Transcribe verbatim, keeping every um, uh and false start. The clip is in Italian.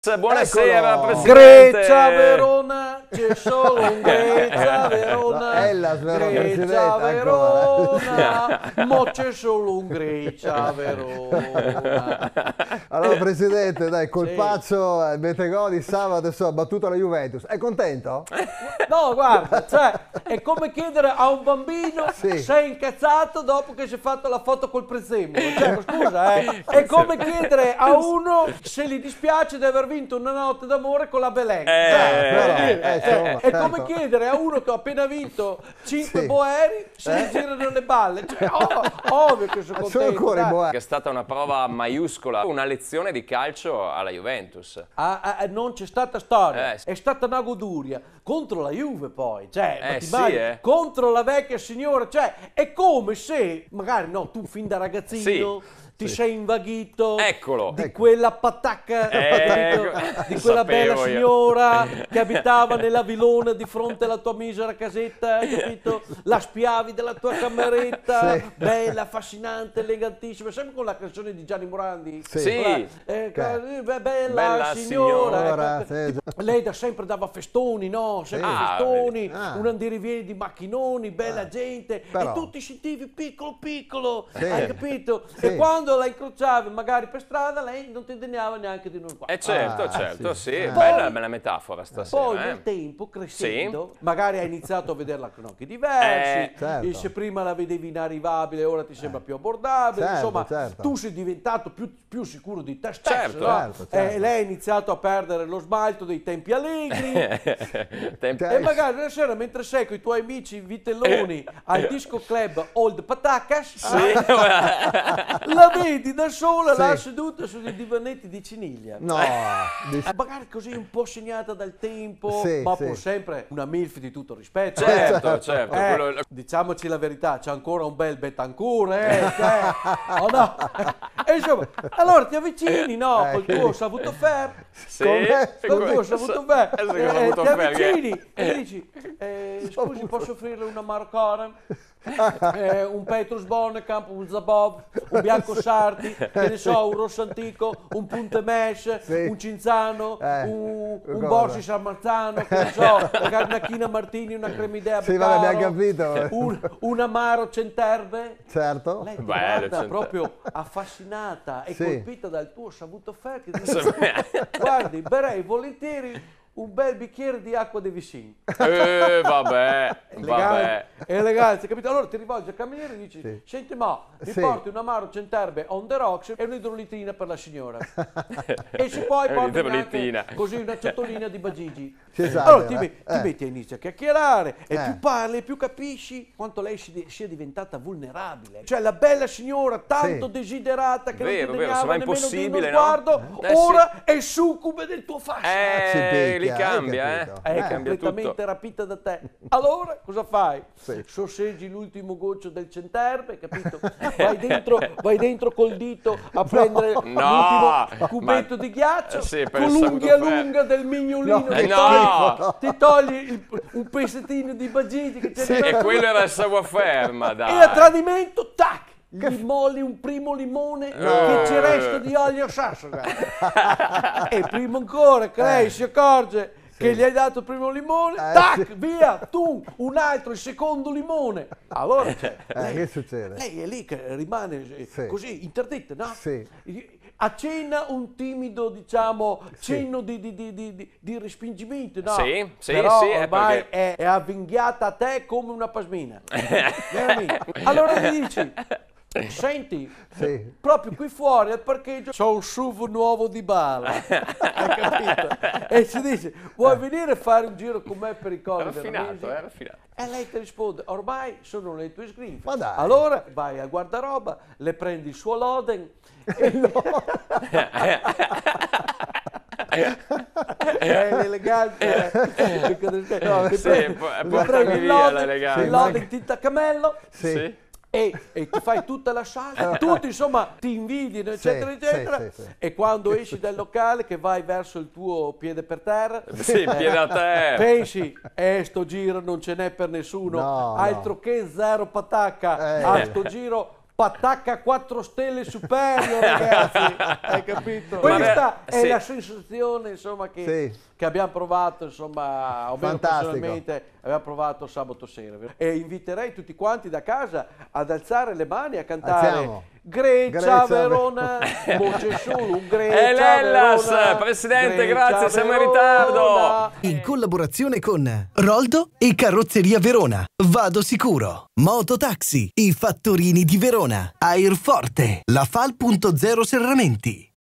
Buonasera, Eccolo. Presidente. Grecia Verona, c'è solo un Grecia Verona. Ellas, vero, Grecia Presidente, Verona, mo c'è solo un Grecia Verona. Allora Presidente, dai, colpaccio, sì. Betegoli sabato adesso ha battuto la Juventus. È contento? No, guarda, cioè, è come chiedere a un bambino Sì. sei incazzato dopo che si è fatto la foto col prezzemolo. Cioè, scusa, eh. È come chiedere a uno se gli dispiace di aver vinto una notte d'amore con la Belen. Eh, Cioè, però, per dire, eh, eh, insomma, è certo. come chiedere a uno che ha appena vinto cinque Sì. boeri se Eh? gli girano le balle. Cioè, oh, ovvio che sono Sono contento. ancora i dai. boa. Che è stata una prova maiuscola, una lezione di calcio alla Juventus. Ah, ah, non c'è stata storia, Eh, sì. è stata una goduria contro la Juve poi, cioè, ma Eh, ti sì, immagini? eh. Contro la vecchia signora, cioè, è come se, magari no, tu fin da ragazzino ti sei invaghito Eccolo. di quella patacca, Ecco. capito? Di quella Sapevo bella io. signora che abitava nella villona di fronte alla tua misera casetta, hai capito? La spiavi della tua cameretta, Sì. bella, affascinante, elegantissima, sempre con la canzone di Gianni Morandi. Sì. Sì. Eh, Che? eh, bella, Bella signora, signora, ecco, sì, tipo, lei da sempre dava festoni, no? Sempre Sì. Ah, festoni, ah. un andirivieni di macchinoni, bella gente, però. e tu ti sentivi piccolo piccolo, Sì. hai capito? Sì. E quando la incrociavi magari per strada, lei non ti degnava neanche di uno sguardo. Eh certo, Ah, certo, sì. sì, Eh. bella, Poi- bella metafora stasera. Poi eh. nel tempo, crescendo, magari hai iniziato a vederla con occhi diversi, Eh, certo. e se prima la vedevi inarrivabile ora ti sembra più abbordabile, Certo, insomma certo. tu sei diventato più, più sicuro di te stesso, Certo. no? Certo, certo. E lei ha iniziato a perdere lo smalto dei tempi allegri. Tempi- Cioè, E magari una sera mentre sei con i tuoi amici vitelloni al disco club Old Patacas, Sì, la vedi da sola Sì. là seduta sui divanetti di Ciniglia. No, dici- Eh, magari così un po' segnata dal tempo, Sì, ma sì. pur sempre una milf di tutto rispetto. certo, eh. certo. Eh, quello- diciamoci la verità, c'è ancora un bel Betancourt, eh, cioè, oh no? E insomma, allora ti avvicini, no, Eh, col che- tuo savuto faire, Sì, Com'è? col tuo come- savuto faire, Adesso che eh, savuto ti faire, che- avvicini e dici, eh, scusi, posso offrirle una Marcora? Eh, un Petrus Bonnekamp, un Zabov, un Bianco Sarti, che ne so, un Rosso Antico, un Punte Mesh, Sì. un Cinzano, Eh, un, un cosa? Borsi San Marzano, che ne so, magari una China Martini, una Cremidea Sì, vabbè, Beccaro, abbiamo capito. un, un Amaro Centerbe. certo. Lei ti Bello, guarda Centerbe. proprio affascinata e Sì. colpita dal tuo savuto faire che dice, guardi, berrei volentieri un bel bicchiere di acqua di vicino. Eh, vabbè, vabbè. Elegante, eleganza, capito? Allora ti rivolgi al cameriere e dici, Sì. senti ma, mi Sì. porti un amaro Centerbe on the rocks e un'idrolitina per la signora. E se poi È porti un'idrolitina. anche così una ciotolina di bagigi. Si esagera, Allora ti, me- ti eh. metti e inizi a chiacchierare e Eh. più parli, più capisci quanto lei si- sia diventata vulnerabile. Cioè la bella signora tanto Sì. desiderata che Vero, non ti vero, degnava sembra nemmeno di uno impossibile, no? sguardo, Eh, sì. ora è succube del tuo fascino. Si Eh, picchia, li hai cambia, eh. capito? È Eh, cambia completamente tutto. rapita da te. Allora cosa fai? Sì. Sorseggi l'ultimo goccio del Centerbe, capito? Vai dentro, vai dentro col dito a prendere No, l'ultimo cubetto ma- di ghiaccio, Sì, per con il l'unghia saluto ferro. lunga del mignolino No. che Eh, togli, no. ti togli il- un pezzettino di bagigi che c'è Sì. dentro. E quello era il savoir-faire, ma dai. E a tradimento, tac! Gli molli un primo limone No. che ci resta di olio sassone. E prima ancora che lei si accorge che gli hai dato il primo limone, Eh, tac, sì. via, tu, un altro, il secondo limone. Allora, cioè, Eh, lei, che succede? lei è lì che rimane eh, Sì. così, interdetta, no? Sì. Accenna un timido, diciamo, cenno di, di, di, di, di- di respingimento, no? Sì, sì, Però sì, è ormai perché- è, è avvinghiata a te come una pasmina. Veramente. Allora gli dici, senti, Sì. proprio qui fuori al parcheggio c'ho un S U V nuovo di bala, hai capito? E ci dice, vuoi venire a fare un giro con me per i Era cori raffinato, veronesi? era raffinato. E lei ti risponde, ormai sono le tue sgrinfie. Ma dai. Allora vai al guardaroba, le prendi il suo Loden e è l'eleganza, eh. No, Ti sì, prendi- po- ti portami prendi il via Loden, l'eleganza. il Sì, Loden manca- tinta cammello Sì. Sì. e, e ti fai tutta la salsa, tutti insomma ti invidiano eccetera Sì, eccetera, sì, sì, sì. e quando esci dal locale che vai verso il tuo piede per terra Sì, piede a terra. pensi, eh sto giro non ce n'è per nessuno, No, altro no. che zero patacca, Eh. a sto giro patacca quattro stelle superiore, ragazzi, hai capito? Questa è sì. la sensazione, insomma, che, Sì. che abbiamo provato, insomma, o meno Fantastico. personalmente abbiamo provato sabato sera. E inviterei tutti quanti da casa ad alzare le mani e a cantare Alziamo. Grecia, Grecia, Verona, mo c'è solo un Grecia, E l'Hellas, Verona, Presidente, Grecia, grazie, siamo in Verona. ritardo. In collaborazione con Roldo e Carrozzeria Verona, Vado Sicuro, Mototaxi, I Fattorini di Verona, Airforte, La Fal punto zero Serramenti.